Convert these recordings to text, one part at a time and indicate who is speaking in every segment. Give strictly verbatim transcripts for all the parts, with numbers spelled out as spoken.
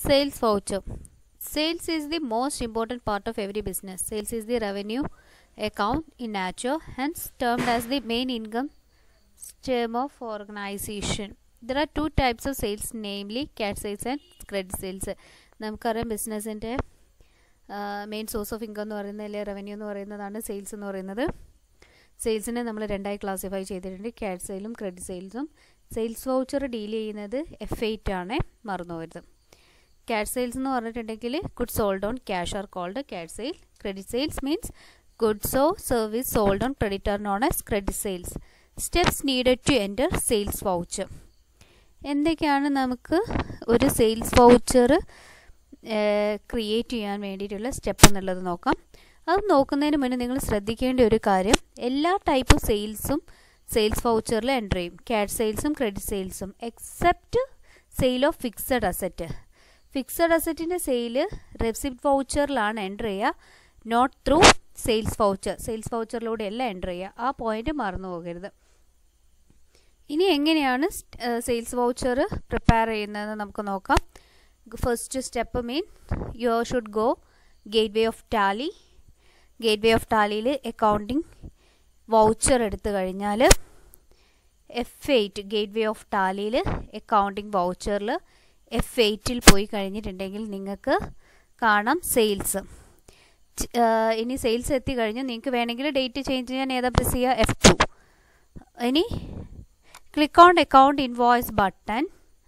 Speaker 1: Sales voucher. Sales is the most important part of every business. Sales is the revenue account in nature, hence termed as the main income stream of organization. There are two types of sales, namely cash sales and credit sales. നമുക്കറിയാം ബിസിനസ്സിൻ്റെ main source of income എന്ന് പറയുന്നത് അല്ലെങ്കിൽ revenue എന്ന് പറയുന്നതാണ് sales എന്ന് പറയുന്നത്. സെയിൽസിനെ നമ്മൾ രണ്ടായി ക്ലാസിഫൈ ചെയ്തിട്ടുണ്ട്, ക്യാഷ് സെയിലും ക്രെഡിറ്റ് സെയിൽസും. സെയിൽസ് വൗച്ചർ ഡീൽ ചെയ്യുന്നത് എഫ് എയ്റ്റ് ആണ്, മറന്നു പോകരുത്. ക്യാഷ് സെയിൽസ് എന്ന് പറഞ്ഞിട്ടുണ്ടെങ്കിൽ goods sold on cash are called cash sale. Credit sales means goods or service sold on credit are known as credit sales. Steps needed to enter sales voucher. എന്തൊക്കെയാണ് നമുക്ക് ഒരു sales voucher create ചെയ്യാൻ വേണ്ടിയിട്ടുള്ള step എന്നുള്ളത് നോക്കാം. അത് നോക്കുന്നതിന് മുന്നേ നിങ്ങൾ ശ്രദ്ധിക്കേണ്ട ഒരു കാര്യം, എല്ലാ ടൈപ്പ് സെയിൽസും സെയിൽസ് വൗച്ചറിൽ എൻ്റർ ചെയ്യും. ക്യാഷ് സെയിൽസും ക്രെഡിറ്റ് സെയിൽസും except sale of fixed asset. Fixed അസറ്റിൻ്റെ സെയിൽ റെസിപ്റ്റ് വൗച്ചറിലാണ് എൻ്റർ ചെയ്യുക, not through sales voucher. Sales വൗച്ചറിലൂടെ അല്ല എൻ്റർ ചെയ്യുക, ആ പോയിന്റ് മറന്നു പോകരുത്. ഇനി എങ്ങനെയാണ് സെയിൽസ് വൗച്ചർ പ്രിപ്പയർ ചെയ്യുന്നതെന്ന് നമുക്ക് നോക്കാം. First step mean you should go gateway of Tally. Gateway of ടാലിയിൽ അക്കൗണ്ടിങ് വൗച്ചർ എടുത്തു കഴിഞ്ഞാൽ F eight gateway of ടാലിയിൽ അക്കൗണ്ടിങ് വൗച്ചറിൽ എഫ് എയ്റ്റിൽ പോയി കഴിഞ്ഞിട്ടുണ്ടെങ്കിൽ നിങ്ങൾക്ക് കാണാം സെയിൽസ്. ഇനി സെയിൽസ് എത്തിക്കഴിഞ്ഞ് നിങ്ങൾക്ക് വേണമെങ്കിൽ ഡേറ്റ് ചേഞ്ച് ചെയ്യാൻ ഏതാ പ്രസ് ചെയ്യുക, എഫ് ടു. ഇനി click on account invoice button.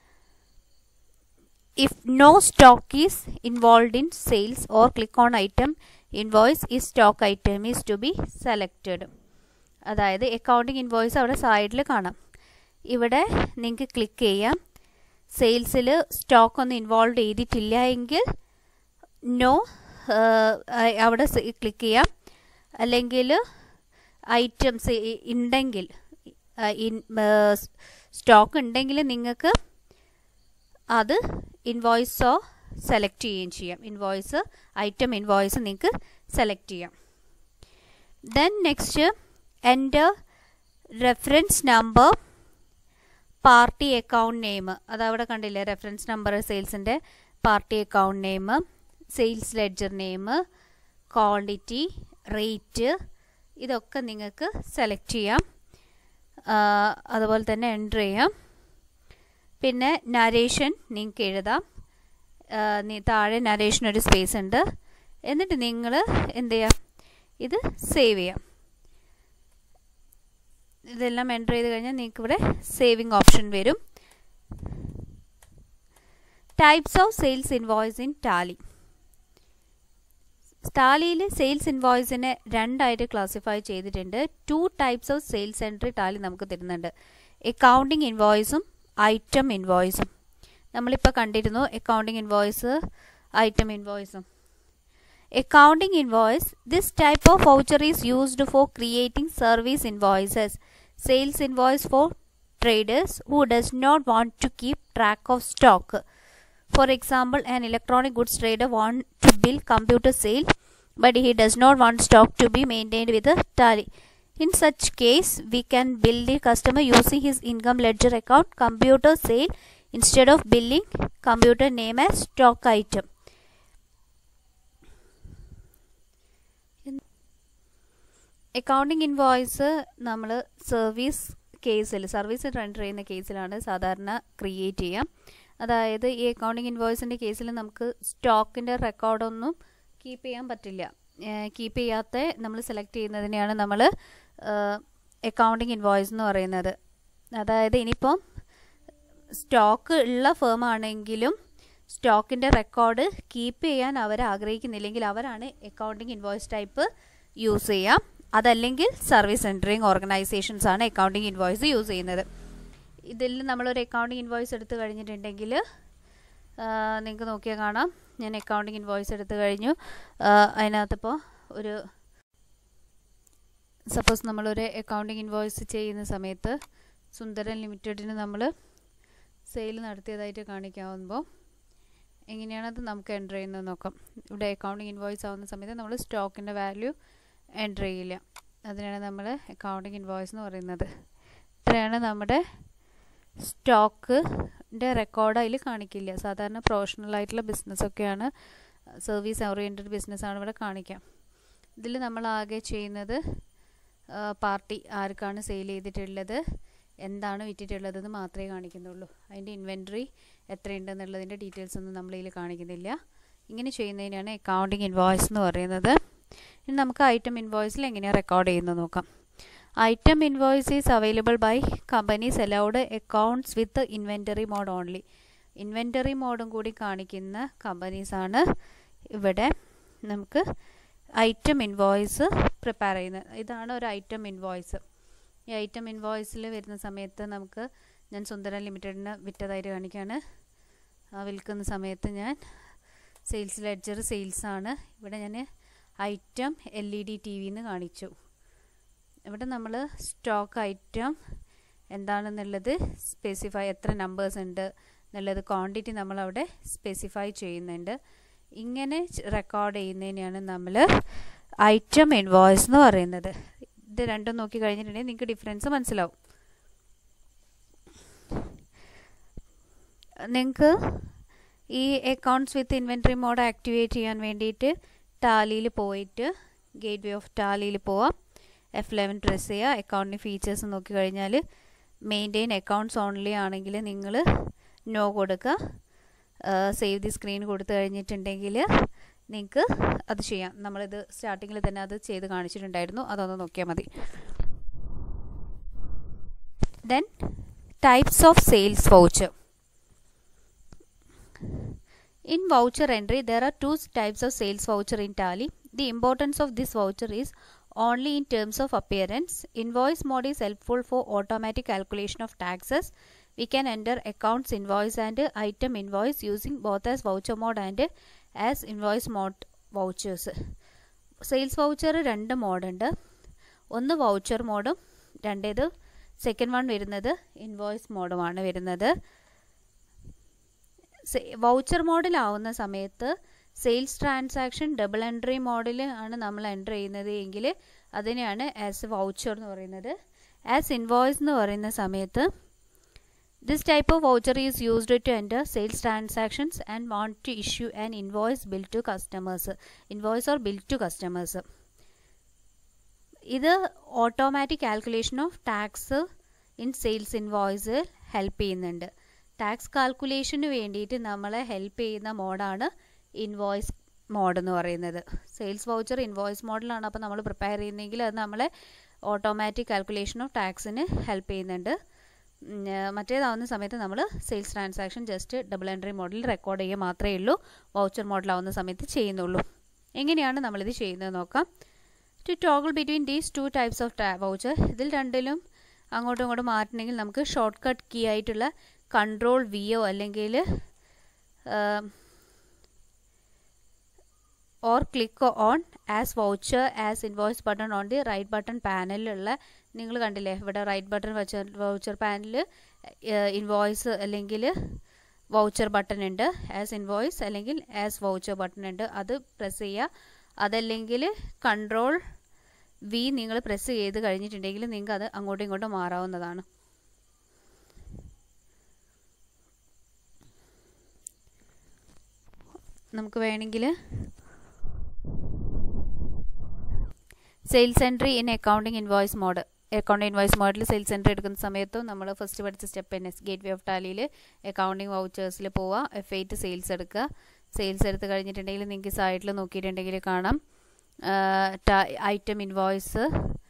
Speaker 1: If no stock is involved in sales or click on item invoice is stock item is to be selected. അതായത് accounting invoice അവിടെ സൈഡിൽ കാണാം. ഇവിടെ നിങ്ങൾക്ക് ക്ലിക്ക് ചെയ്യാം. സെയിൽസിൽ സ്റ്റോക്ക് ഒന്നും ഇൻവോൾവ് ചെയ്തിട്ടില്ല എങ്കിൽ നോ അവിടെ ക്ലിക്ക് ചെയ്യാം. അല്ലെങ്കിൽ ഐറ്റംസ് ഉണ്ടെങ്കിൽ സ്റ്റോക്ക് ഉണ്ടെങ്കിൽ നിങ്ങൾക്ക് അത് ഇൻവോയ്സോ സെലക്ട് ചെയ്യുകയും ചെയ്യാം. ഇൻവോയ്സ് ഐറ്റം ഇൻവോയ്സ് നിങ്ങൾക്ക് സെലക്ട് ചെയ്യാം. Then next enter reference number, party account name. അതവിടെ കണ്ടില്ലേ, റെഫറൻസ് നമ്പർ സെയിൽസിൻ്റെ, party account name, sales ledger name, quantity, rate, ഇതൊക്കെ നിങ്ങൾക്ക് സെലക്ട് ചെയ്യാം. അതുപോലെ തന്നെ എൻ്റർ ചെയ്യാം. പിന്നെ നരേഷൻ നിങ്ങൾക്ക് എഴുതാം. താഴെ നരേഷൻ ഒരു സ്പേസ് ഉണ്ട്. എന്നിട്ട് നിങ്ങൾ എന്ത് ചെയ്യാം, ഇത് സേവ് ചെയ്യാം. ഇതെല്ലാം എൻ്റർ ചെയ്ത് കഴിഞ്ഞാൽ നിങ്ങൾക്ക് ഇവിടെ സേവിങ് ഓപ്ഷൻ വരും. Types of sales invoice in Tally. ടാലിയിൽ സെയിൽസ് ഇൻവോയ്സിനെ രണ്ടായിട്ട് ക്ലാസിഫൈ ചെയ്തിട്ടുണ്ട്. Two types of sales entry Tally നമുക്ക് തരുന്നുണ്ട്, അക്കൗണ്ടിങ് ഇൻവോയ്സും ഐറ്റം ഇൻവോയ്സും. നമ്മളിപ്പോൾ കണ്ടിരുന്നു അക്കൗണ്ടിങ് ഇൻവോയ്സ്, ഐറ്റം ഇൻവോയ്സും. Accounting invoice, this type of voucher is used for creating service invoices. Sales invoice for traders who does not want to keep track of stock. For example, an electronic goods trader wants to bill computer sale, but he does not want stock to be maintained with a tally. In such case, we can bill the customer using his income ledger account computer sale instead of billing computer name as stock item. Accounting invoice നമ്മൾ service കേസിൽ, service render ചെയ്യുന്ന കേസിലാണ് സാധാരണ create ചെയ്യാം. അതായത് ഈ accounting ഇൻവോയ്സിൻ്റെ കേസിൽ നമുക്ക് സ്റ്റോക്കിൻ്റെ റെക്കോർഡൊന്നും കീപ്പ് ചെയ്യാൻ പറ്റില്ല. കീപ്പ് ചെയ്യാത്ത നമ്മൾ സെലക്ട് ചെയ്യുന്നതിനെയാണ് നമ്മൾ അക്കൗണ്ടിങ് ഇൻവോയ്സ് എന്ന് പറയുന്നത്. അതായത് ഇനിയിപ്പം സ്റ്റോക്ക് ഉള്ള ഫേം ആണെങ്കിലും സ്റ്റോക്കിൻ്റെ റെക്കോർഡ് കീപ്പ് ചെയ്യാൻ അവർ ആഗ്രഹിക്കുന്നില്ലെങ്കിൽ അവരാണ് അക്കൗണ്ടിങ് ഇൻവോയ്സ് ടൈപ്പ് യൂസ് ചെയ്യാം. അതല്ലെങ്കിൽ സർവീസ് റെൻഡറിങ് ഓർഗനൈസേഷൻസ് ആണ് അക്കൗണ്ടിങ് ഇൻവോയ്സ് യൂസ് ചെയ്യുന്നത്. ഇതിൽ നമ്മളൊരു അക്കൗണ്ടിങ് ഇൻവോയ്സ് എടുത്തു കഴിഞ്ഞിട്ടുണ്ടെങ്കിൽ നിങ്ങൾക്ക് നോക്കിയാൽ കാണാം, ഞാൻ അക്കൗണ്ടിങ് ഇൻവോയ്സ് എടുത്തു കഴിഞ്ഞു. അതിനകത്തിപ്പോൾ ഒരു സപ്പോസ് നമ്മളൊരു അക്കൗണ്ടിങ് ഇൻവോയ്സ് ചെയ്യുന്ന സമയത്ത് സുന്ദരൻ ലിമിറ്റഡിന് നമ്മൾ സെയിൽ നടത്തിയതായിട്ട് കാണിക്കാവുമ്പോൾ എങ്ങനെയാണത് നമുക്ക് എൻ്റർ ചെയ്യുന്നത് നോക്കാം. ഇവിടെ അക്കൗണ്ടിങ് ഇൻവോയ്സ് ആവുന്ന സമയത്ത് നമ്മൾ സ്റ്റോക്കിൻ്റെ വാല്യൂ എൻ്റർ ചെയ്യില്ല. അതിനാണ് നമ്മൾ അക്കൗണ്ടിങ് ഇൻവോയ്സ് എന്ന് പറയുന്നത്. ഇത്രയാണ് നമ്മുടെ സ്റ്റോക്കിൻ്റെ റെക്കോർഡ് അതിൽ കാണിക്കില്ല. സാധാരണ പ്രൊഫഷണൽ ആയിട്ടുള്ള ബിസിനസ്സൊക്കെയാണ്, സർവീസ് ഓറിയൻറ്റഡ് ബിസിനസ്സാണ് ഇവിടെ കാണിക്കാം. ഇതിൽ നമ്മൾ ആകെ ചെയ്യുന്നത് പാർട്ടി ആർക്കാണ് സെയിൽ ചെയ്തിട്ടുള്ളത്, എന്താണ് വിറ്റിട്ടുള്ളതെന്ന് മാത്രമേ കാണിക്കുന്നുള്ളൂ. അതിൻ്റെ ഇൻവെൻട്രി എത്രയുണ്ടെന്നുള്ളതിൻ്റെ ഡീറ്റെയിൽസ് ഒന്നും നമ്മളിതിൽ കാണിക്കുന്നില്ല. ഇങ്ങനെ ചെയ്യുന്നതിനാണ് അക്കൗണ്ടിങ് ഇൻവോയ്സ് എന്ന് പറയുന്നത്. ഇനി നമുക്ക് ഐറ്റം ഇൻവോയ്സിൽ എങ്ങനെയാണ് റെക്കോർഡ് ചെയ്യുന്നത് നോക്കാം. Item invoice is available by companies allowed accounts with inventory mode only. Inventory മോഡും കൂടി കാണിക്കുന്ന കമ്പനീസാണ് ഇവിടെ നമുക്ക് ഐറ്റം ഇൻവോയ്സ് പ്രിപ്പയർ ചെയ്യുന്നത്. ഇതാണ് ഒരു ഐറ്റം ഇൻവോയ്സ്. ഈ ഐറ്റം ഇൻവോയ്സിൽ വരുന്ന സമയത്ത് നമുക്ക് ഞാൻ സുന്ദരം ലിമിറ്റഡിന് വിറ്റതായിട്ട് കാണിക്കുകയാണ്. വിൽക്കുന്ന സമയത്ത് ഞാൻ സെയിൽസ് ലെഡ്ജർ സെയിൽസാണ്. ഇവിടെ ഞാൻ item L E D T വിന്ന് കാണിച്ചു. ഇവിടെ നമ്മൾ സ്റ്റോക്ക് ഐറ്റം എന്താണെന്നുള്ളത് സ്പെസിഫൈ, എത്ര നമ്പേഴ്സ് ഉണ്ട് എന്നുള്ളത് ക്വാണ്ടിറ്റി നമ്മളവിടെ സ്പെസിഫൈ ചെയ്യുന്നുണ്ട്. ഇങ്ങനെ റെക്കോർഡ് ചെയ്യുന്നതിനെയാണ് നമ്മൾ ഐറ്റം ഇൻവോയ്സ് എന്ന് പറയുന്നത്. ഇത് രണ്ടും നോക്കി കഴിഞ്ഞിട്ടുണ്ടെങ്കിൽ നിങ്ങൾക്ക് ഡിഫറൻസ് മനസ്സിലാവും. നിങ്ങൾക്ക് ഈ accounts with inventory mode activate ചെയ്യാൻ വേണ്ടിയിട്ട് ടാലിയിൽ പോയിട്ട് ഗേറ്റ് വേ ഓഫ് ടാലിയിൽ പോവാം. എഫ് ലെവൻ പ്രസ് ചെയ്യുക. അക്കൗണ്ടിൻ്റെ ഫീച്ചേഴ്സ് നോക്കി കഴിഞ്ഞാൽ മെയിൻറ്റെയിൻ അക്കൗണ്ട്സ് ഓൺലി ആണെങ്കിൽ നിങ്ങൾ നോ കൊടുക്കുക. സേവ് ദി സ്ക്രീൻ കൊടുത്തു കഴിഞ്ഞിട്ടുണ്ടെങ്കിൽ നിങ്ങൾക്ക് അത് ചെയ്യാം. നമ്മളിത് സ്റ്റാർട്ടിങ്ങിൽ തന്നെ അത് ചെയ്ത് കാണിച്ചിട്ടുണ്ടായിരുന്നു, അതൊന്ന് നോക്കിയാൽ മതി. Then types of sales voucher. In voucher entry, there are two types of sales voucher in Tally. The importance of this voucher is only in terms of appearance. Invoice mode is helpful for automatic calculation of taxes. We can enter accounts invoice and item invoice using both as voucher mode and as invoice mode vouchers. Sales voucher രണ്ട് മോഡുണ്ട്. ഒന്ന് voucher മോഡും രണ്ടേത് second one വരുന്നത് invoice മോഡുമാണ് വരുന്നത്. Voucher മോഡിലാവുന്ന സമയത്ത് sales transaction double entry മോഡിൽ ആണ് നമ്മൾ എൻ്റർ ചെയ്യുന്നത് എങ്കിൽ അതിനെയാണ് ആസ് വൗച്ചർ എന്ന് പറയുന്നത്. ആസ് ഇൻവോയ്സ് എന്ന് പറയുന്ന സമയത്ത് this type of voucher is used to enter sales transactions and want to issue an invoice bill to customers. Invoice or bill to customers. ഇത് automatic calculation of tax in sales invoice help ചെയ്യുന്നുണ്ട്. Tax കാൽക്കുലേഷന് വേണ്ടിയിട്ട് നമ്മളെ help ചെയ്യുന്ന മോഡാണ് invoice mode എന്ന് പറയുന്നത്. Sales voucher invoice മോഡലാണ് അപ്പോൾ നമ്മൾ പ്രിപ്പയർ ചെയ്യുന്നതെങ്കിൽ അത് നമ്മളെ ഓട്ടോമാറ്റിക് കാൽക്കുലേഷൻ ഓഫ് ടാക്സിന് ഹെൽപ്പ് ചെയ്യുന്നുണ്ട്. മറ്റേതാവുന്ന സമയത്ത് നമ്മൾ sales transaction just double entry മോഡിൽ റെക്കോർഡ് ചെയ്യുക മാത്രമേ ഉള്ളൂ. വൗച്ചർ മോഡലാവുന്ന സമയത്ത് ചെയ്യുന്നുള്ളൂ. എങ്ങനെയാണ് നമ്മളിത് ചെയ്യുന്നത് നോക്കാം. To toggle between these two types of voucher, ഇതിൽ രണ്ടിലും അങ്ങോട്ടും ഇങ്ങോട്ടും മാറ്റണമെങ്കിൽ നമുക്ക് ഷോർട്ട് കട്ട് കീ ആയിട്ടുള്ള കൺട്രോൾ വിയോ അല്ലെങ്കിൽ or click on as voucher as invoice button on the right button പാനലിലുള്ള, നിങ്ങൾ കണ്ടില്ലേ ഇവിടെ റൈറ്റ് ബട്ടൺ വച്ച വൗച്ചർ പാനലിൽ ഇൻവോയ്സ് അല്ലെങ്കിൽ വൗച്ചർ ബട്ടൺ ഉണ്ട്. ആസ് ഇൻവോയ്സ് അല്ലെങ്കിൽ ആസ് വൗച്ചർ ബട്ടൺ ഉണ്ട്. അത് പ്രസ് ചെയ്യുക. അതല്ലെങ്കിൽ കൺട്രോൾ വി നിങ്ങൾ പ്രസ് ചെയ്ത് കഴിഞ്ഞിട്ടുണ്ടെങ്കിൽ നിങ്ങൾക്ക് അത് അങ്ങോട്ടും ഇങ്ങോട്ടും മാറാവുന്നതാണ്. നമുക്ക് വേണമെങ്കിൽ sales entry in accounting invoice mode, accounting invoice മോഡിൽ സെയിൽസ് എൻട്രി എടുക്കുന്ന സമയത്തും നമ്മൾ ഫസ്റ്റ് പഠിച്ച സ്റ്റെപ്പ് തന്നെ ഗേറ്റ് വേ ഓഫ് ടാലിയിൽ അക്കൗണ്ടിങ് വൗച്ചേഴ്സിൽ പോവുക. എഫ് എയ്റ്റ് സെയിൽസ് എടുക്കുക. സെയിൽസ് എടുത്ത് കഴിഞ്ഞിട്ടുണ്ടെങ്കിൽ നിങ്ങൾക്ക് സൈഡിൽ നോക്കിയിട്ടുണ്ടെങ്കിൽ കാണാം ഐറ്റം ഇൻവോയ്സ്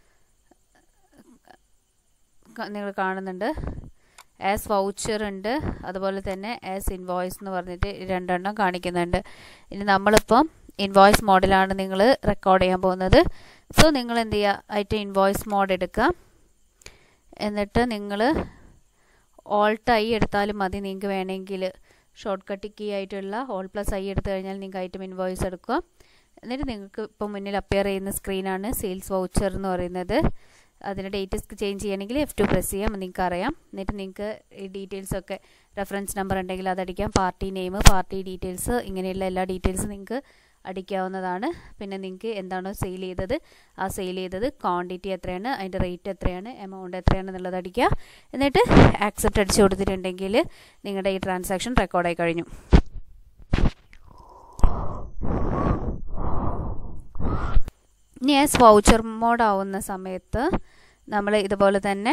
Speaker 1: നിങ്ങൾ കാണുന്നുണ്ട്. ആസ് വൗച്ചർ ഉണ്ട്, അതുപോലെ തന്നെ ആസ് ഇൻവോയ്സ് എന്ന് പറഞ്ഞിട്ട് രണ്ടെണ്ണം കാണിക്കുന്നുണ്ട്. ഇനി നമ്മളിപ്പം ഇൻവോയ്സ് മോഡിലാണ് നിങ്ങൾ റെക്കോർഡ് ചെയ്യാൻ പോകുന്നത്. സോ നിങ്ങൾ എന്ത് ചെയ്യുക, ഐറ്റം ഇൻവോയ്സ് മോഡ് എടുക്കുക. എന്നിട്ട് നിങ്ങൾ ഓൾട്ട് ഐ എടുത്താലും മതി. നിങ്ങൾക്ക് വേണമെങ്കിൽ ഷോർട്ട് കട്ട് കീ ആയിട്ടുള്ള ഓൾ പ്ലസ് ഐ എടുത്തു കഴിഞ്ഞാൽ നിങ്ങൾക്ക് ഐറ്റം ഇൻവോയ്സ് എടുക്കുക. എന്നിട്ട് നിങ്ങൾക്ക് ഇപ്പോൾ മുന്നിൽ അപ്പിയർ ചെയ്യുന്ന സ്ക്രീനാണ് സെയിൽസ് വൗച്ചർ എന്ന് പറയുന്നത്. അതിൻ്റെ ഡേറ്റ് ചേഞ്ച് ചെയ്യണമെങ്കിൽ എഫ് ടു പ്രസ് ചെയ്യാം, നിങ്ങൾക്ക് അറിയാം. എന്നിട്ട് നിങ്ങൾക്ക് ഈ ഡീറ്റെയിൽസൊക്കെ റെഫറൻസ് നമ്പർ ഉണ്ടെങ്കിൽ അതടിക്കാം. പാർട്ടി നെയിം, പാർട്ടി ഡീറ്റെയിൽസ്, ഇങ്ങനെയുള്ള എല്ലാ ഡീറ്റെയിൽസും നിങ്ങൾക്ക് അടിക്കാവുന്നതാണ്. പിന്നെ നിങ്ങൾക്ക് എന്താണോ സെയിൽ ചെയ്തത് ആ സെയിൽ ചെയ്തത് ക്വാണ്ടിറ്റി എത്രയാണ്, അതിൻ്റെ റേറ്റ് എത്രയാണ്, എമൗണ്ട് എത്രയാണെന്നുള്ളത് അടിക്കുക. എന്നിട്ട് ആക്സെപ്റ്റ് അടിച്ചു കൊടുത്തിട്ടുണ്ടെങ്കിൽ നിങ്ങളുടെ ഈ ട്രാൻസാക്ഷൻ റെക്കോർഡായി കഴിഞ്ഞു. ഇനി ആസ് വൗച്ചർ മോഡ് ആവുന്ന സമയത്ത് നമ്മൾ ഇതുപോലെ തന്നെ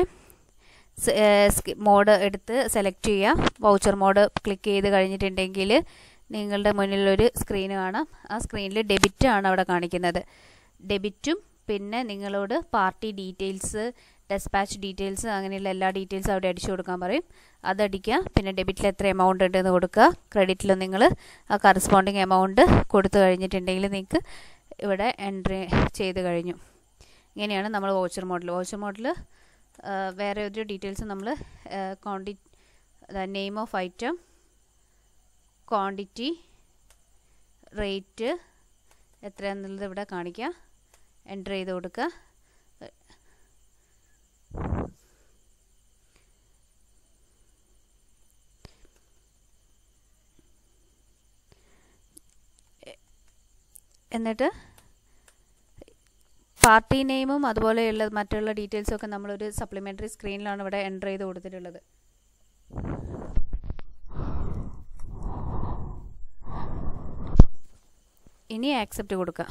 Speaker 1: മോഡ് എടുത്ത് സെലക്ട് ചെയ്യുക. വൗച്ചർ മോഡ് ക്ലിക്ക് ചെയ്ത് കഴിഞ്ഞിട്ടുണ്ടെങ്കിൽ നിങ്ങളുടെ മുന്നിലൊരു സ്ക്രീൻ കാണാം. ആ സ്ക്രീനിൽ ഡെബിറ്റ് ആണ് അവിടെ കാണിക്കുന്നത്. ഡെബിറ്റും പിന്നെ നിങ്ങളോട് പാർട്ടി ഡീറ്റെയിൽസ്, ഡെസ്പാച്ച് ഡീറ്റെയിൽസ്, അങ്ങനെയുള്ള എല്ലാ ഡീറ്റെയിൽസും അവിടെ അടിച്ചു കൊടുക്കാൻ പറയും. അതടിക്കുക. പിന്നെ ഡെബിറ്റിൽ എത്ര എമൗണ്ട് ഉണ്ടെന്ന് കൊടുക്കുക. ക്രെഡിറ്റിൽ നിങ്ങൾ ആ കറസ്പോണ്ടിങ് എമൗണ്ട് കൊടുത്തു കഴിഞ്ഞിട്ടുണ്ടെങ്കിൽ നിങ്ങൾക്ക് ഇവിടെ എൻട്രി ചെയ്ത് കഴിഞ്ഞു. ഇങ്ങനെയാണ് നമ്മൾ വൗച്ചർ മോഡിൽ. വൗച്ചർ മോഡിൽ വേറെ ഒരു ഡീറ്റെയിൽസ് നമ്മൾ ക്വാണ്ടി name of item, quantity, rate എത്രയാണെന്നുള്ളത് ഇവിടെ കാണിക്കുക. എൻ്റർ ചെയ്ത് കൊടുക്കുക. എന്നിട്ട് പാർട്ടി നെയിമും അതുപോലെയുള്ള മറ്റുള്ള ഡീറ്റെയിൽസൊക്കെ നമ്മളൊരു സപ്ലിമെൻ്ററി സ്ക്രീനിലാണ് ഇവിടെ എൻ്റർ ചെയ്ത് കൊടുത്തിട്ടുള്ളത്. ഇനി ആക്സെപ്റ്റ് കൊടുക്കുക.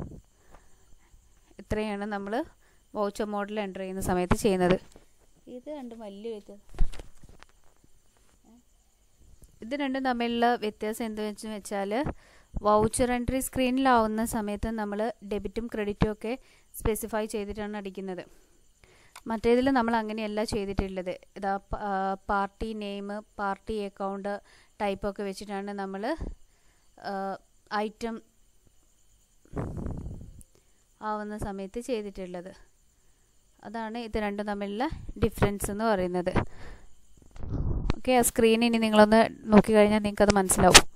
Speaker 1: ഇത്രയാണ് നമ്മൾ വൗച്ചർ മോഡിൽ എൻ്റർ ചെയ്യുന്ന സമയത്ത് ചെയ്യുന്നത്. ഇത് രണ്ടും വലിയ വ്യത്യാസം ഇത് രണ്ടും തമ്മിലുള്ള വ്യത്യാസം എന്താണെന്ന് വെച്ചാൽ വൗച്ചർ എൻട്രി സ്ക്രീനിലാവുന്ന സമയത്ത് നമ്മൾ ഡെബിറ്റും ക്രെഡിറ്റും ഒക്കെ സ്പെസിഫൈ ചെയ്തിട്ടാണ് അടിക്കുന്നത്. മറ്റേതിൽ നമ്മൾ അങ്ങനെയല്ല ചെയ്തിട്ടുള്ളത്. ഇതാ പാർട്ടി നെയിം, പാർട്ടി അക്കൗണ്ട് ടൈപ്പൊക്കെ വെച്ചിട്ടാണ് നമ്മൾ ഐറ്റം ആവുന്ന സമയത്ത് ചെയ്തിട്ടുള്ളത്. അതാണ് ഇത് രണ്ടും തമ്മിലുള്ള ഡിഫറൻസ് എന്ന് പറയുന്നത്. ഓക്കെ, ആ സ്ക്രീൻ ഇനി നിങ്ങളൊന്ന് നോക്കിക്കഴിഞ്ഞാൽ നിങ്ങൾക്കത് മനസ്സിലാവും.